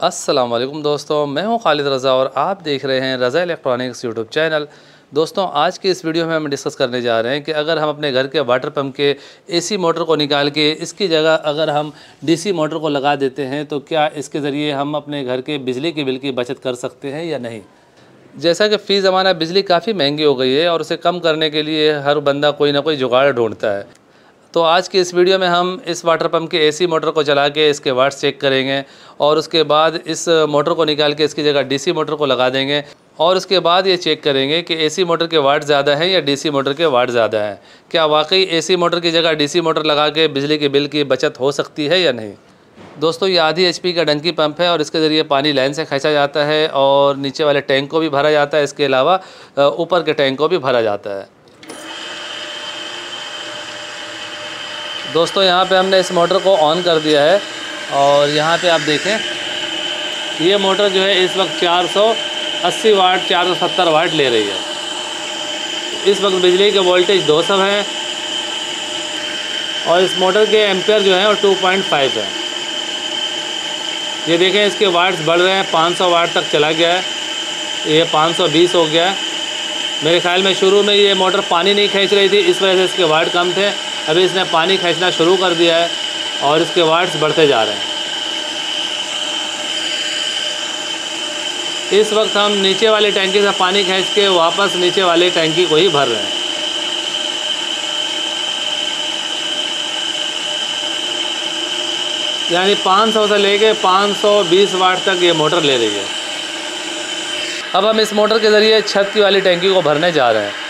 अस्सलाम वालेकुम दोस्तों, मैं हूं खालिद रज़ा और आप देख रहे हैं रज़ा इलेक्ट्रॉनिक्स यूट्यूब चैनल। दोस्तों, आज की इस वीडियो में हम डिस्कस करने जा रहे हैं कि अगर हम अपने घर के वाटर पंप के एसी मोटर को निकाल के इसकी जगह अगर हम डीसी मोटर को लगा देते हैं तो क्या इसके ज़रिए हम अपने घर के बिजली के बिल की बचत कर सकते हैं या नहीं। जैसा कि फ़ी ज़माना बिजली काफ़ी महंगी हो गई है और उसे कम करने के लिए हर बंदा कोई ना कोई जुगाड़ ढूंढता है। तो आज की इस वीडियो में हम इस वाटर पंप के एसी मोटर को चला के इसके वाट्स चेक करेंगे और उसके बाद इस मोटर को निकाल के इसकी जगह डीसी मोटर को लगा देंगे और उसके बाद ये चेक करेंगे कि एसी मोटर के वाट ज़्यादा हैं या डीसी मोटर के वाट ज़्यादा हैं। क्या वाकई एसी मोटर की जगह डीसी मोटर लगा के बिजली के बिल की बचत हो सकती है या नहीं। दोस्तों, ये आधी HP का डंकी पंप है और इसके ज़रिए पानी लाइन से खींचा जाता है और नीचे वाले टैंक को भी भरा जाता है। इसके अलावा ऊपर के टैंक को भी भरा जाता है। दोस्तों, यहाँ पे हमने इस मोटर को ऑन कर दिया है और यहाँ पे आप देखें ये मोटर जो है इस वक्त 480 वाट 470 वाट ले रही है। इस वक्त बिजली के वोल्टेज 200 हैं और इस मोटर के एम्पेयर जो है वो 2.5 है। ये देखें इसके वाट्स बढ़ रहे हैं, 500 वाट तक चला गया है, ये 520 हो गया है। मेरे ख्याल में शुरू में ये मोटर पानी नहीं खींच रही थी, इस वजह से इसके वाट कम थे। अभी इसने पानी खींचना शुरू कर दिया है और इसके वाट्स बढ़ते जा रहे हैं। इस वक्त हम नीचे वाली टैंकी से पानी खींच के वापस नीचे वाली टैंकी को ही भर रहे हैं। यानी 500 से लेके 520 वाट तक ये मोटर ले रही है। अब हम इस मोटर के ज़रिए छत की वाली टैंकी को भरने जा रहे हैं।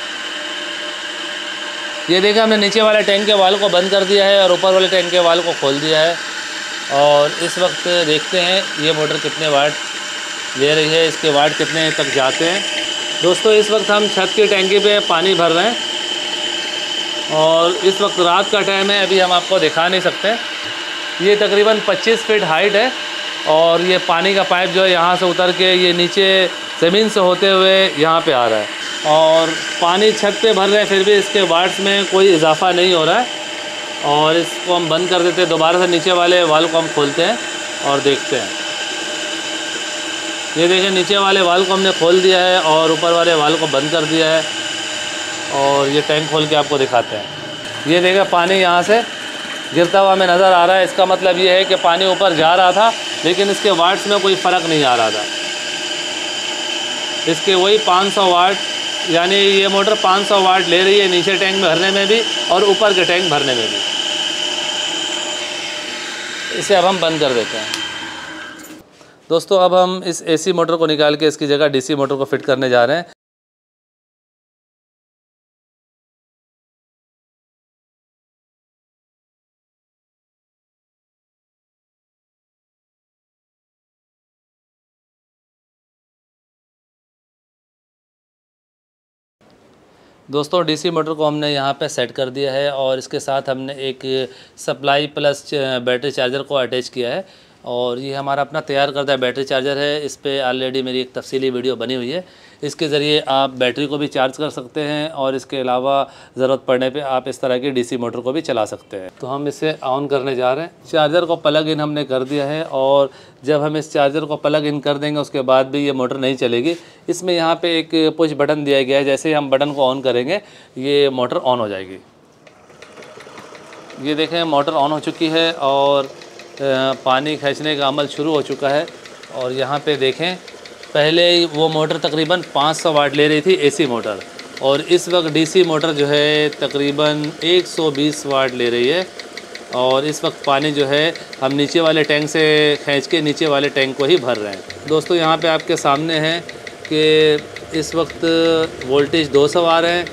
ये देखिए हमने नीचे वाले टैंक के वाल को बंद कर दिया है और ऊपर वाले टैंक के वाल को खोल दिया है और इस वक्त देखते हैं ये मोटर कितने वाट ले रही है, इसके वाट कितने तक जाते हैं। दोस्तों, इस वक्त हम छत की टैंकी पे पानी भर रहे हैं और इस वक्त रात का टाइम है, अभी हम आपको दिखा नहीं सकते। ये तकरीबन 25 फीट हाइट है और ये पानी का पाइप जो है यहाँ से उतर के ये नीचे ज़मीन से होते हुए यहाँ पे आ रहा है और पानी छत पे भर रहे हैं, फिर भी इसके वाट्स में कोई इजाफा नहीं हो रहा है। और इसको हम बंद कर देते हैं, दोबारा से नीचे वाले वाल को हम खोलते हैं और देखते हैं। ये देखें नीचे वाले वाल को हमने खोल दिया है और ऊपर वाले वाल को बंद कर दिया है और ये टैंक खोल के आपको दिखाते हैं। ये देखें पानी यहाँ से गिरता हुआ हमें नज़र आ रहा है। इसका मतलब ये है कि पानी ऊपर जा रहा था लेकिन इसके वाट्स में कोई फ़र्क नहीं आ रहा था। इसके वही 500 वाट, यानी ये मोटर 500 वाट ले रही है नीचे टैंक में भरने में भी और ऊपर के टैंक भरने में भी। इसे अब हम बंद कर देते हैं। दोस्तों, अब हम इस एसी मोटर को निकाल के इसकी जगह डीसी मोटर को फिट करने जा रहे हैं। दोस्तों, डीसी मोटर को हमने यहाँ पे सेट कर दिया है और इसके साथ हमने एक सप्लाई प्लस बैटरी चार्जर को अटैच किया है और ये हमारा अपना तैयार करदा बैटरी चार्जर है। इस पे ऑलरेडी मेरी एक तफसीली वीडियो बनी हुई है। इसके ज़रिए आप बैटरी को भी चार्ज कर सकते हैं और इसके अलावा ज़रूरत पड़ने पे आप इस तरह की डीसी मोटर को भी चला सकते हैं। तो हम इसे ऑन करने जा रहे हैं। चार्जर को प्लग इन हमने कर दिया है और जब हम इस चार्जर को प्लग इन कर देंगे उसके बाद भी ये मोटर नहीं चलेगी। इसमें यहाँ पे एक पुश बटन दिया गया है, जैसे ही हम बटन को ऑन करेंगे ये मोटर ऑन हो जाएगी। ये देखें मोटर ऑन हो चुकी है और पानी खींचने का अमल शुरू हो चुका है। और यहाँ पे देखें पहले वो मोटर तकरीबन 500 वाट ले रही थी एसी मोटर और इस वक्त डीसी मोटर जो है तकरीबन 120 वाट ले रही है और इस वक्त पानी जो है हम नीचे वाले टैंक से खींच के नीचे वाले टैंक को ही भर रहे हैं। दोस्तों, यहाँ पे आपके सामने है कि इस वक्त वोल्टेज 200 आ रहे हैं।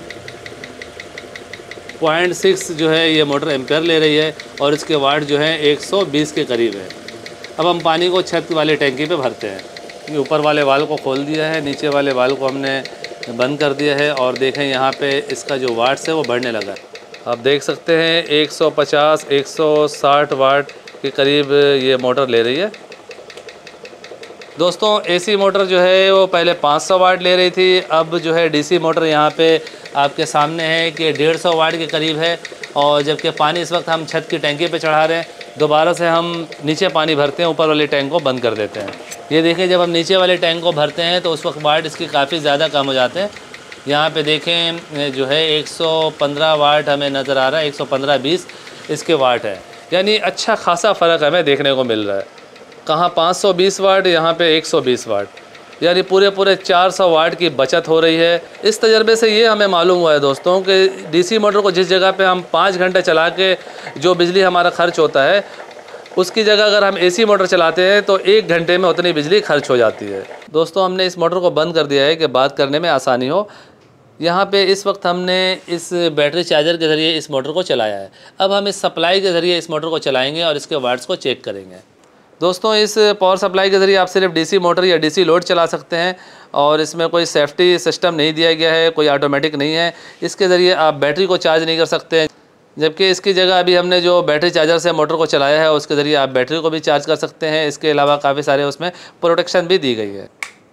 0.6 जो है ये मोटर एम्पेयर ले रही है और इसके वाट जो है 120 के करीब है। अब हम पानी को छत वाले टैंकी पे भरते हैं। ये ऊपर वाले वाल को खोल दिया है, नीचे वाले वाल को हमने बंद कर दिया है और देखें यहाँ पे इसका जो वाट्स है वो बढ़ने लगा है। आप देख सकते हैं 150 160 वाट के करीब ये मोटर ले रही है। दोस्तों, एसी मोटर जो है वो पहले 500 वाट ले रही थी, अब जो है डीसी मोटर यहाँ पे आपके सामने है कि 150 वाट के करीब है और जबकि पानी इस वक्त हम छत की टैंकी पे चढ़ा रहे हैं दोबारा से हम नीचे पानी भरते हैं, ऊपर वाले टैंक को बंद कर देते हैं। ये देखिए, जब हम नीचे वाले टैंक को भरते हैं तो उस वक्त वाट इसकी काफ़ी ज़्यादा कम हो जाते हैं। यहाँ पे देखें जो है 115 वाट हमें नज़र आ रहा है, 115-20 इसके वाट है, यानी अच्छा खासा फ़र्क हमें देखने को मिल रहा है। कहाँ 520 वाट, यहाँ पे 120 वाट, यानी पूरे 400 वाट की बचत हो रही है। इस तजर्बे से ये हमें मालूम हुआ है दोस्तों कि डीसी मोटर को जिस जगह पे हम 5 घंटे चला के जो बिजली हमारा खर्च होता है, उसकी जगह अगर हम एसी मोटर चलाते हैं तो 1 घंटे में उतनी बिजली खर्च हो जाती है। दोस्तों, हमने इस मोटर को बंद कर दिया है कि बात करने में आसानी हो। यहाँ पे इस वक्त हमने इस बैटरी चार्जर के ज़रिए इस मोटर को चलाया है। अब हम इस सप्लाई के ज़रिए इस मोटर को चलाएँगे और इसके वाट्स को चेक करेंगे। दोस्तों, इस पावर सप्लाई के ज़रिए आप सिर्फ डीसी मोटर या डीसी लोड चला सकते हैं और इसमें कोई सेफ्टी सिस्टम नहीं दिया गया है, कोई ऑटोमेटिक नहीं है। इसके ज़रिए आप बैटरी को चार्ज नहीं कर सकते हैं, जबकि इसकी जगह अभी हमने जो बैटरी चार्जर से मोटर को चलाया है उसके ज़रिए आप बैटरी को भी चार्ज कर सकते हैं। इसके अलावा काफ़ी सारे उसमें प्रोटेक्शन भी दी गई है।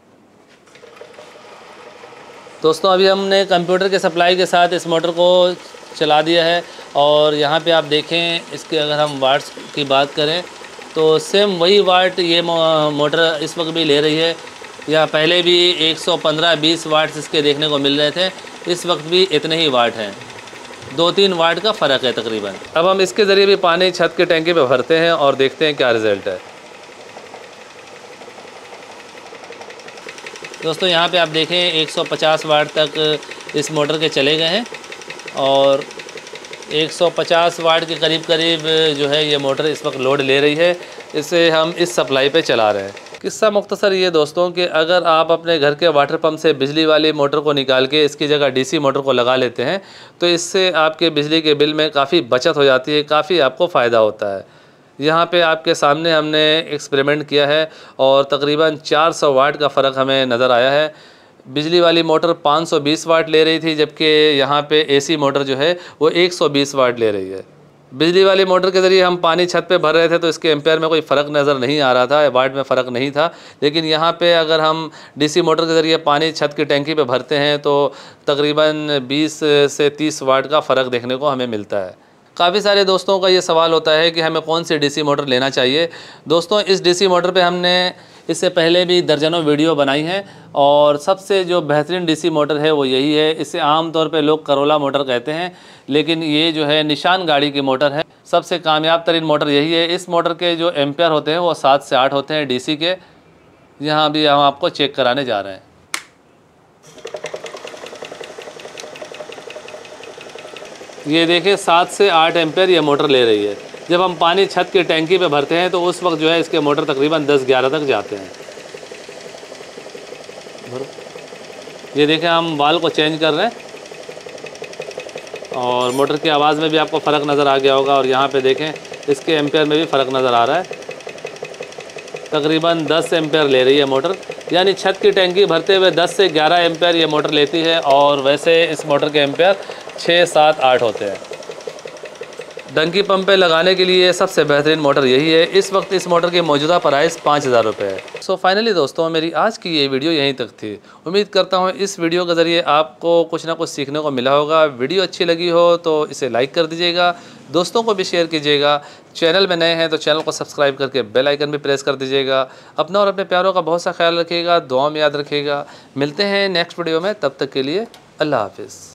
दोस्तों, अभी हमने कंप्यूटर के सप्लाई के साथ इस मोटर को चला दिया है और यहाँ पे आप देखें, इसके अगर हम वाट्स की बात करें तो सेम वही वाट ये मोटर इस वक्त भी ले रही है। या पहले भी 115-20 वाट्स इसके देखने को मिल रहे थे, इस वक्त भी इतने ही वाट हैं, 2-3 वाट का फ़र्क है तकरीबन। अब हम इसके ज़रिए भी पानी छत के टैंकी पे भरते हैं और देखते हैं क्या रिज़ल्ट है। दोस्तों, यहाँ पे आप देखें 150 वाट तक इस मोटर के चले गए हैं और 150 वाट के करीब जो है ये मोटर इस वक्त लोड ले रही है। इसे हम इस सप्लाई पे चला रहे हैं। किस्सा मुख्तसर ये दोस्तों कि अगर आप अपने घर के वाटर पंप से बिजली वाली मोटर को निकाल के इसकी जगह डीसी मोटर को लगा लेते हैं तो इससे आपके बिजली के बिल में काफ़ी बचत हो जाती है, काफ़ी आपको फ़ायदा होता है। यहाँ पे आपके सामने हमने एक्सपेरिमेंट किया है और तकरीबन 400 वाट का फ़र्क हमें नज़र आया है। बिजली वाली मोटर 520 वाट ले रही थी, जबकि यहाँ पे एसी मोटर जो है वो 120 वाट ले रही है। बिजली वाली मोटर के ज़रिए हम पानी छत पे भर रहे थे तो इसके एम्पेयर में कोई फ़र्क नज़र नहीं आ रहा था, वाट में फ़र्क नहीं था। लेकिन यहाँ पे अगर हम डीसी मोटर के ज़रिए पानी छत की टैंकी पे भरते हैं तो तकरीबन 20 से 30 वाट का फ़र्क देखने को हमें मिलता है। काफ़ी सारे दोस्तों का ये सवाल होता है कि हमें कौन सी डीसी मोटर लेना चाहिए। दोस्तों, इस डीसी मोटर पे हमने इससे पहले भी दर्जनों वीडियो बनाई हैं और सबसे जो बेहतरीन डीसी मोटर है वो यही है। इसे आम तौर पे लोग करोला मोटर कहते हैं, लेकिन ये जो है निशान गाड़ी की मोटर है। सबसे कामयाब तरीन मोटर यही है। इस मोटर के जो एम्पेयर होते हैं वो 7 से 8 होते हैं डीसी के। यहाँ भी हम आपको चेक कराने जा रहे हैं। ये देखिए 7 से 8 एम्पेयर ये मोटर ले रही है। जब हम पानी छत की टैंकी पे भरते हैं तो उस वक्त जो है इसके मोटर तकरीबन 10-11 तक जाते हैं। ये देखें, हम वाल को चेंज कर रहे हैं और मोटर की आवाज़ में भी आपको फ़र्क नज़र आ गया होगा। और यहाँ पे देखें, इसके एम्पेयर में भी फ़र्क नज़र आ रहा है। तकरीबन 10 एम्पेयर ले रही है मोटर, यानी छत की टैंकी भरते हुए 10 से 11 एम्पेयर ये मोटर लेती है। और वैसे इस मोटर के एम्पेयर 6, 7, 8 होते हैं। डंकी पंप पे लगाने के लिए सबसे बेहतरीन मोटर यही है। इस वक्त इस मोटर की मौजूदा प्राइस 5000 रुपये है। सो फाइनली दोस्तों, मेरी आज की ये वीडियो यहीं तक थी। उम्मीद करता हूँ इस वीडियो के ज़रिए आपको कुछ ना कुछ सीखने को मिला होगा। वीडियो अच्छी लगी हो तो इसे लाइक कर दीजिएगा, दोस्तों को भी शेयर कीजिएगा। चैनल में नए हैं तो चैनल को सब्सक्राइब करके बेल आइकन भी प्रेस कर दीजिएगा। अपना और अपने प्यारों का बहुत सा ख्याल रखिएगा, दुआ में याद रखिएगा। मिलते हैं नेक्स्ट वीडियो में, तब तक के लिए अल्लाह हाफिज़।